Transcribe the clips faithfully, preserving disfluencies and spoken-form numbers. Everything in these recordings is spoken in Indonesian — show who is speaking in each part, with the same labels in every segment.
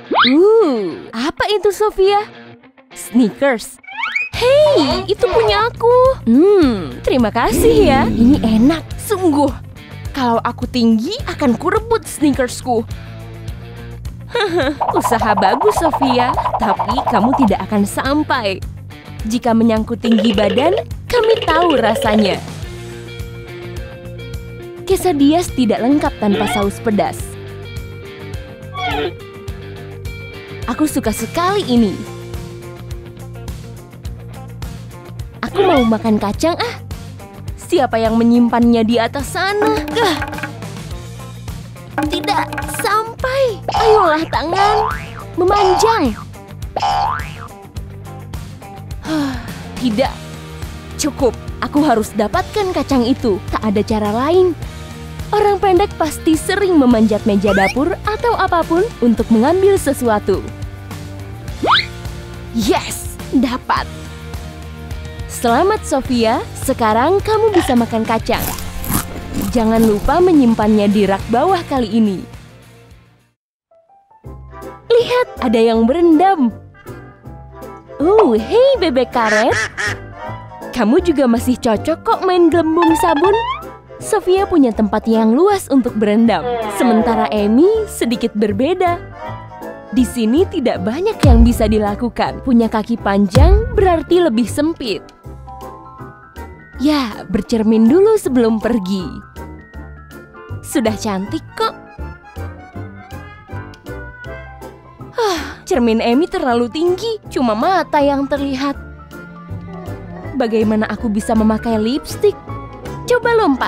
Speaker 1: Uh, apa itu Sofia? Snickers. Hei, itu punya aku. Hmm, terima kasih ya. Ini enak, sungguh. Kalau aku tinggi, akan kurebut Snickersku. Usaha bagus, Sofia. Tapi kamu tidak akan sampai. Jika menyangkut tinggi badan, kami tahu rasanya. Quesadillas tidak lengkap tanpa saus pedas. Aku suka sekali ini. Aku mau makan kacang ah. Siapa yang menyimpannya di atas sana? Ah. Tidak sampai. Ayolah tangan. Memanjang. Tidak. Cukup. Aku harus dapatkan kacang itu. Tak ada cara lain. Orang pendek pasti sering memanjat meja dapur atau apapun untuk mengambil sesuatu. Yes, dapat. Selamat Sofia, sekarang kamu bisa makan kacang. Jangan lupa menyimpannya di rak bawah kali ini. Lihat, ada yang berendam. Oh, hei bebek karet. Kamu juga masih cocok kok main gelembung sabun. Sofia punya tempat yang luas untuk berendam, sementara Amy sedikit berbeda. Di sini tidak banyak yang bisa dilakukan. Punya kaki panjang berarti lebih sempit. Ya, bercermin dulu sebelum pergi. Sudah cantik kok. Hah, cermin Amy terlalu tinggi, cuma mata yang terlihat. Bagaimana aku bisa memakai lipstik? Coba lompat.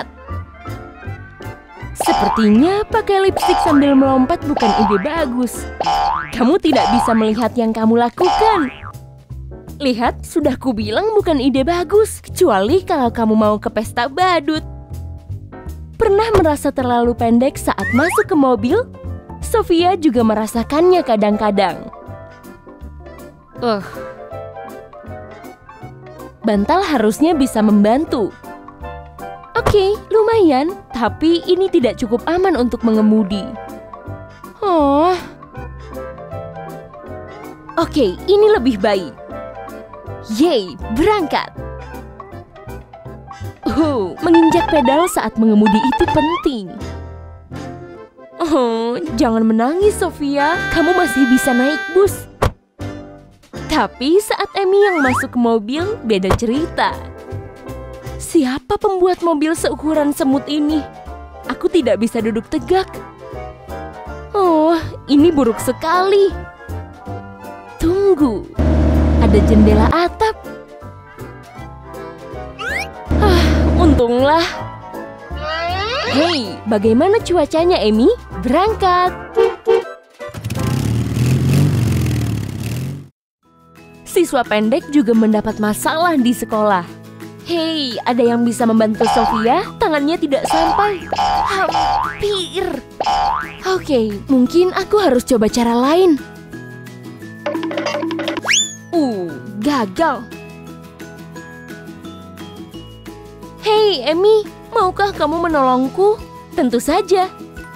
Speaker 1: Sepertinya pakai lipstik sambil melompat bukan ide bagus. Kamu tidak bisa melihat yang kamu lakukan. Lihat, sudah kubilang bukan ide bagus. Kecuali kalau kamu mau ke pesta badut. Pernah merasa terlalu pendek saat masuk ke mobil? Sofia juga merasakannya kadang-kadang. Uh. Bantal harusnya bisa membantu. Oke, lumayan, tapi ini tidak cukup aman untuk mengemudi. Oh. Oke, ini lebih baik. Yeay, berangkat. Oh, menginjak pedal saat mengemudi itu penting. Oh, jangan menangis, Sofia. Kamu masih bisa naik bus. Tapi saat Amy yang masuk ke mobil, beda cerita. Siapa pembuat mobil seukuran semut ini? Aku tidak bisa duduk tegak. Oh, ini buruk sekali. Tunggu, ada jendela atap. Ah, untunglah. Hei, bagaimana cuacanya, Amy? Berangkat. Siswa pendek juga mendapat masalah di sekolah. Hei, ada yang bisa membantu Sofia? Tangannya tidak sampai. Hampir. Oke, mungkin aku harus coba cara lain. Uh, gagal. Hei, Amy, maukah kamu menolongku? Tentu saja.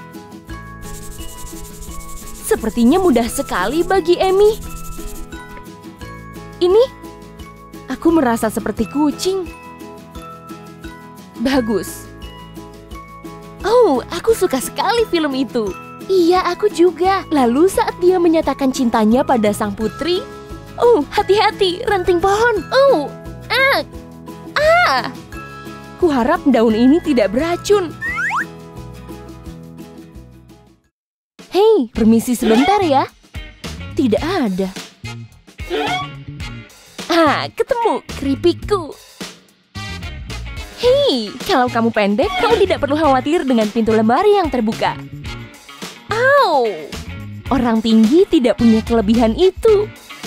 Speaker 1: Sepertinya mudah sekali bagi Amy. Ini, aku merasa seperti kucing. Bagus. Oh, aku suka sekali film itu. Iya, aku juga. Lalu saat dia menyatakan cintanya pada sang putri. Oh, hati-hati, ranting pohon. Oh, ah, ah. Kuharap daun ini tidak beracun. Hei, permisi sebentar ya. Tidak ada. Ah, ketemu keripikku. Hei, kalau kamu pendek, kamu tidak perlu khawatir dengan pintu lemari yang terbuka. Au! Orang tinggi tidak punya kelebihan itu.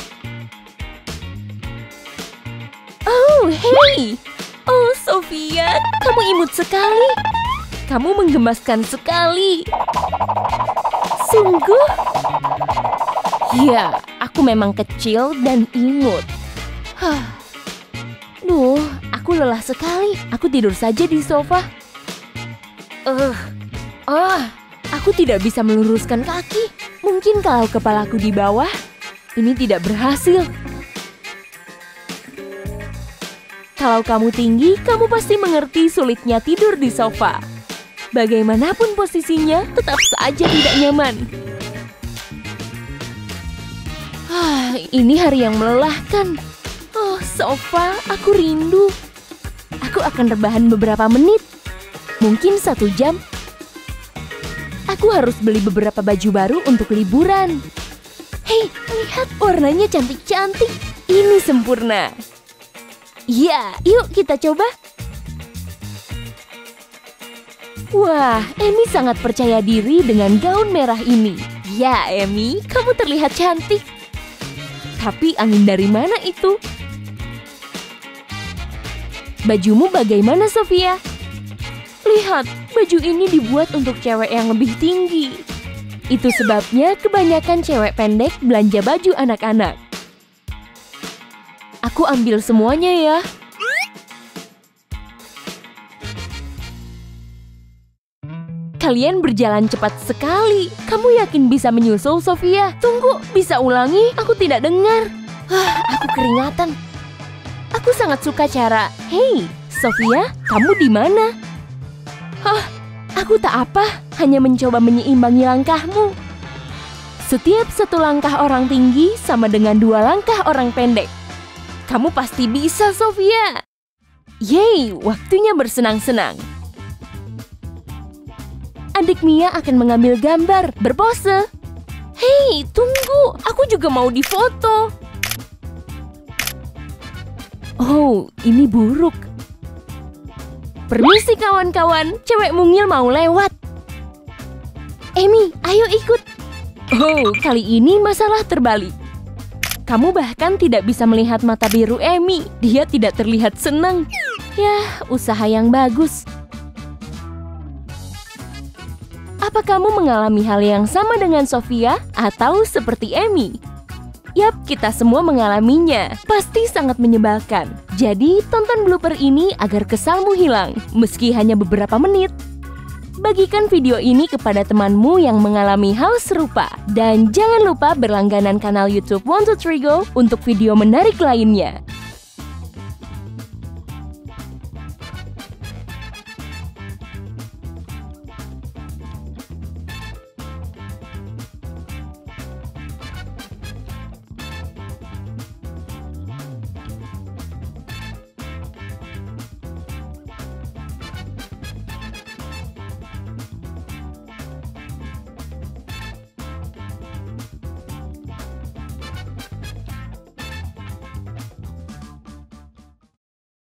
Speaker 1: Oh, hei! Oh, Sofia, kamu imut sekali. Kamu menggemaskan sekali. Sungguh? Ya, aku memang kecil dan imut. Hah. Duh, aku lelah sekali. Aku tidur saja di sofa. Eh, uh, ah, aku tidak bisa meluruskan kaki. Mungkin kalau kepalaku di bawah, ini tidak berhasil. Kalau kamu tinggi, kamu pasti mengerti sulitnya tidur di sofa. Bagaimanapun posisinya, tetap saja tidak nyaman. Ah, ini hari yang melelahkan. Oh, sofa, aku rindu. Aku akan rebahan beberapa menit, mungkin satu jam. Aku harus beli beberapa baju baru untuk liburan. Hei, lihat warnanya cantik-cantik. Ini sempurna. Ya, yuk kita coba. Wah, Amy sangat percaya diri dengan gaun merah ini. Ya, Amy, kamu terlihat cantik. Tapi angin dari mana itu? Bajumu bagaimana, Sofia? Lihat, baju ini dibuat untuk cewek yang lebih tinggi. Itu sebabnya kebanyakan cewek pendek belanja baju anak-anak. Aku ambil semuanya ya. Kalian berjalan cepat sekali. Kamu yakin bisa menyusul, Sofia? Tunggu, bisa ulangi? Aku tidak dengar. Hah, aku keringatan. Aku sangat suka cara, "Hei, Sofia, kamu di mana?" Hah, aku tak apa, hanya mencoba menyeimbangi langkahmu. Setiap satu langkah orang tinggi sama dengan dua langkah orang pendek. Kamu pasti bisa, Sofia. Yeay, waktunya bersenang-senang. Adik Mia akan mengambil gambar, berpose. Hei, tunggu, aku juga mau difoto. Oh, ini buruk. Permisi kawan-kawan, cewek mungil mau lewat. Amy, ayo ikut. Oh, kali ini masalah terbalik. Kamu bahkan tidak bisa melihat mata biru Amy. Dia tidak terlihat senang. Yah, usaha yang bagus. Apa kamu mengalami hal yang sama dengan Sofia atau seperti Amy? Yap, kita semua mengalaminya. Pasti sangat menyebalkan. Jadi, tonton blooper ini agar kesalmu hilang, meski hanya beberapa menit. Bagikan video ini kepada temanmu yang mengalami hal serupa. Dan jangan lupa berlangganan kanal YouTube one two three go untuk video menarik lainnya.